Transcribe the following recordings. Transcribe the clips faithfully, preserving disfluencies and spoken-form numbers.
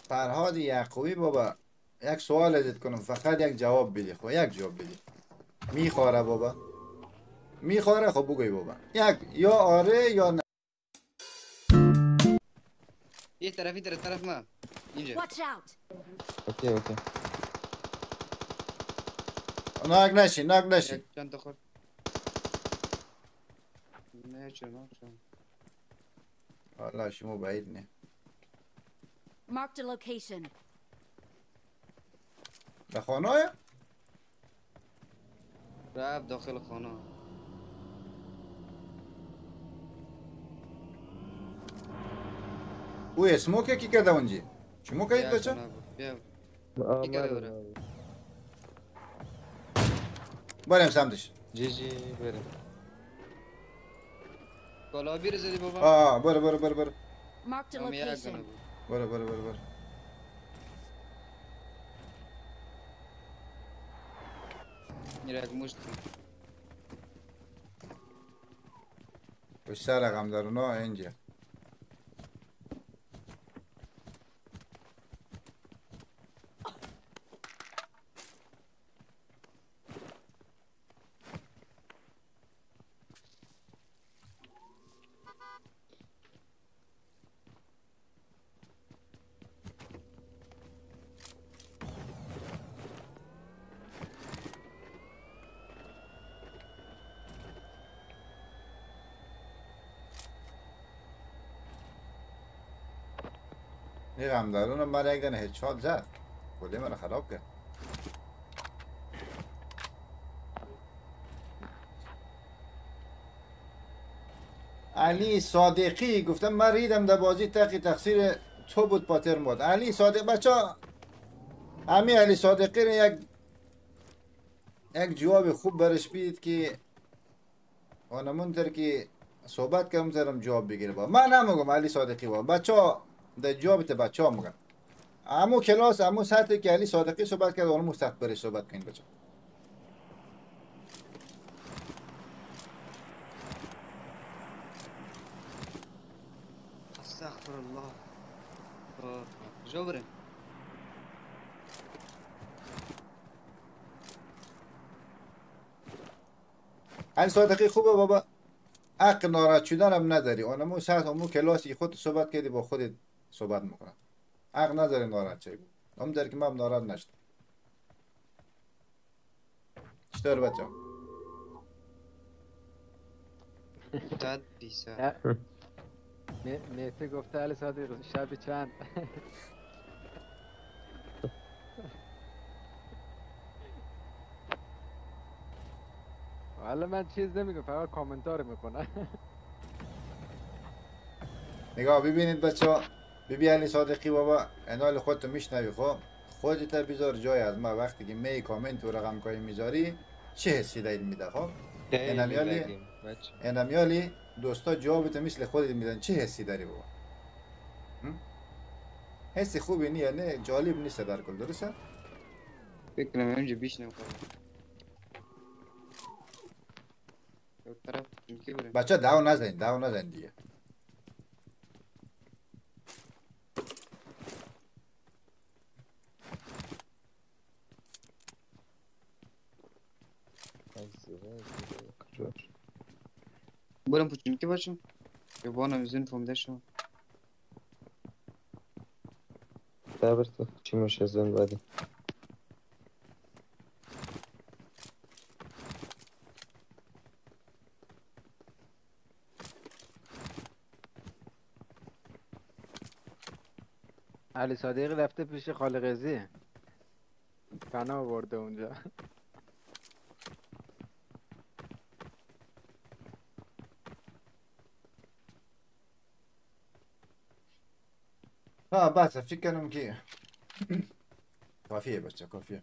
فرهاد یعقوبی بابا یک سوال ازت کنم فقط یک جواب بدی. خب یک جواب بدی. میخاره بابا؟ میخاره؟ خب بگوی بابا یک یا آره یا نه. یه طرفی در طرف ما اینجا. اوکی اوکی. ناک نشی ناک نشی. چند تا خورد. نه چرا چرا. والله شما بعید نه. Marked a location. به خانه های؟ رفت داخل خانه. او اسموکه کی کرده اونجی؟ چمو کهید بچه؟ بیا آمد بریم سمتش. جی جی بریم. کالا بیر زدی بابا. آه برو برو برو برو. Marked a location. برو برو برو برو. میره یک مشت. پشت رقم در اونا اینجا. این غمدارون هم برای یک دنه هدشات زد. کلی من خراب کرد. علی صادقی گفتم من ریدم در بازی تقی تقصیر تو بود پاتر مود. علی صادق بچه ها همین علی صادقی رو یک یک جواب خوب برش بید که آنمون تر که صحبت کردم زرم جواب بگیره با من نمیگم. علی صادقی با بچه ها در جوابت بچه ها میگم امو کلاس امو سطحی که علی صادقی صحبت کرد آنمون سطح برش صحبت کنید بچه. استغفر الله. کجا بریم؟ علی صادقی خوبه بابا. حق ناراحت شدن هم نداری. آنمو سطح امو کلاسی خود صحبت کردی با خودت صحبت میکنن. حق نداری ناراحت شدی. هم در که من ناراحت نشدم. چطور بچه ها؟ داد بیسا. میته گفته علی صادق شب چند. والا من چیز نمیگم فقط کامنتار میکنم. نگاه ببینید بچه ها. ببین علی صادقی بابا انال خودتو میشنوی خب خودت بیزار جای از ما وقتی که می کامنت و رقم کاری میذاری چه حسی دارید میده خب انمیالی انمیالی دوستا جوابت مثل خودت میدن چه حسی داری بابا؟ حسی خوبی نیه نه جالب نیست در کل درسته؟ فکر کنم اینجا بیش نمیخواد. بچه داو نزن داو نزن دیگه. برم پوچین که باشم که بانم زن فهمده شم. دبرت چی میشه زن بعدی. علی صادقی رفته پیش خالقزی پناه برده اونجا. ها بس فکر کنم که کافیه بچه کافیه.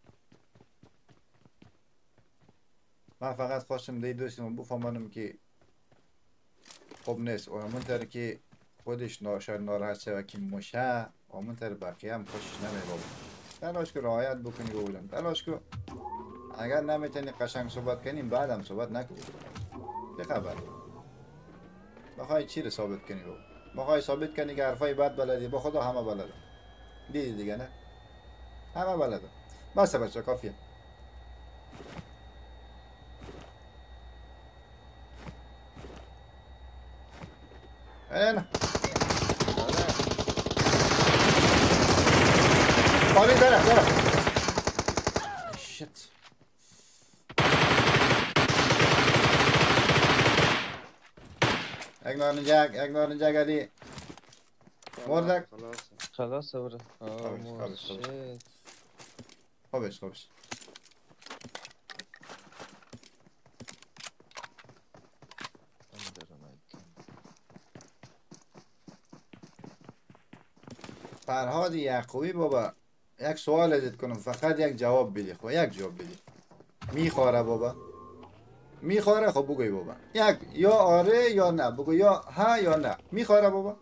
من فقط خواستم دی دوستم بفهمانم که خوب نیست اونمون تر که خودش ناشر ناراحت شد که مشه اونمون تر بقیه هم خوشش نمیه بابا. تلاش که رعایت بکنی بودم تلاش که اگر نمیتونی قشنگ صحبت کنیم بعدم صحبت نکنی. چه خبر؟ بخوای چی رو ثابت کنی بابا؟ بخوای ثابت کنی که حرفای بد بلدی با خدا همه بلده. دیدی دیگه نه همه بلده بسه بچه کافیه نه خالی درخت درخت شت یک نارنجک یک نارنجک علی مردک خلاص خلاص بره آه خابش، مرد خابش، خابش. شت خوبش خوبش فرهاد یعقوبی بابا یک سوال ازت کنم فقط یک جواب بدی خب یک جواب بدی میخواره بابا میخواره خب بگوی بابا یک یا آره یا نه بگو یا ها یا نه میخواره بابا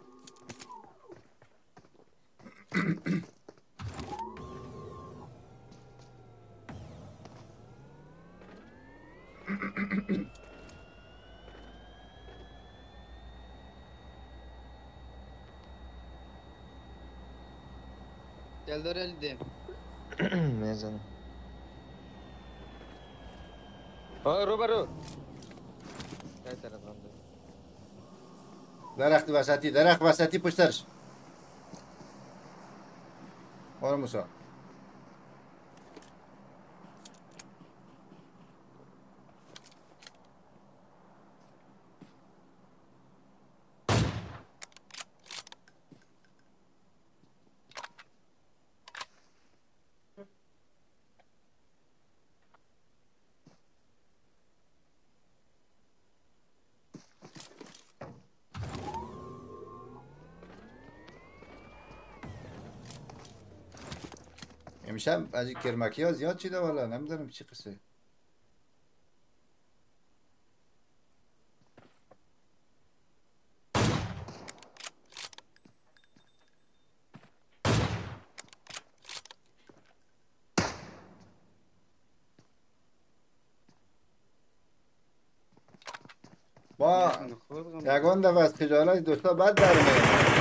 دل داره لیدیم میزنم آه رو برو کای طرف هم داره درخت وسطی درخت وسطی پشترش آره موسا امشب از این کرمکی ها زیاد چیده والا نمیدونم چی قصه با یکان دفعه از خجالت دوستا بد در میاد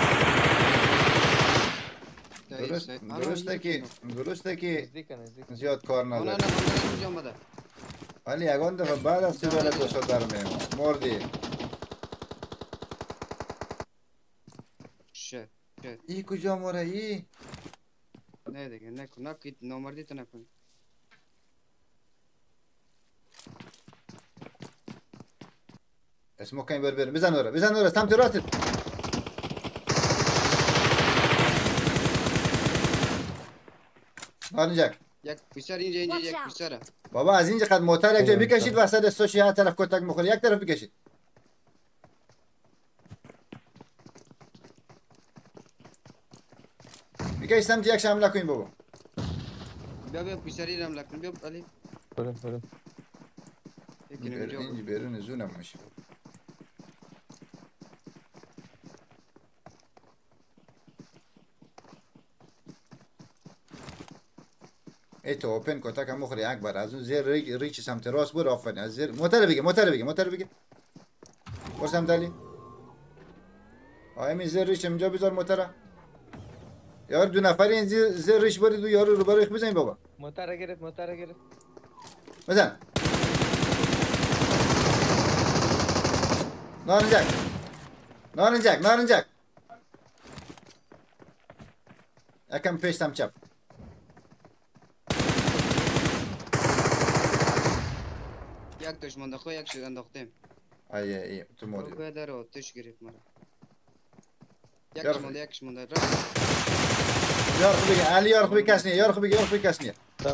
درست درسته که درسته که نزدیک نزدیک زیاد کار نه نه نداره نه اینجا اومده ولی یکان دفعه بعد از خجالت دوستا در میاد مردی شت شت ای کجا موره ای نه دیگه نکن نکن نامردی تو نکن اسمو کن بر بر بزن ورا بزن ورا سمت راست نارنجک یک پیسر اینجا اینجا Watch یک out. پیسره بابا از اینجا قد موتر یک جای بکشید وسط استوشی هر طرف کتک میخوره یک طرف بکشید بکش سمت یک شمله کنین بابا بیا بیا پیسری رم لکن بیا علی برو برو یکی نمیجا اینجا بیرون زونم میشه ای تو اوپن کتک هم مخوری اکبر از اون زیر ریچ, ریچ سمت راست برو آفرین از زیر موتر بگه موتر بگه موتر بگه برو سمت علی آیا می زیر ریچ اینجا بذار موتره یار دو نفری این زیر, زیر ریچ برید و یارو رو برایخ بزنید بابا موتر گرفت موتر گرفت بزن نارنجک نارنجک نارنجک یکم پیشتم چپ یک تاش مونده خو یک شد انداختیم آیه ای تو مودی بگوه در آتش گرفت مرا یار یکش مونده یکش مونده رفت یار خوبی علی یار خوبی کس نیه یار خوبی یار خوبی کس نیه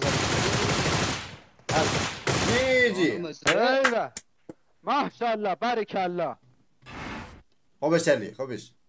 میجی ایوه ماشاءالله بارک الله خوبش علی خوبش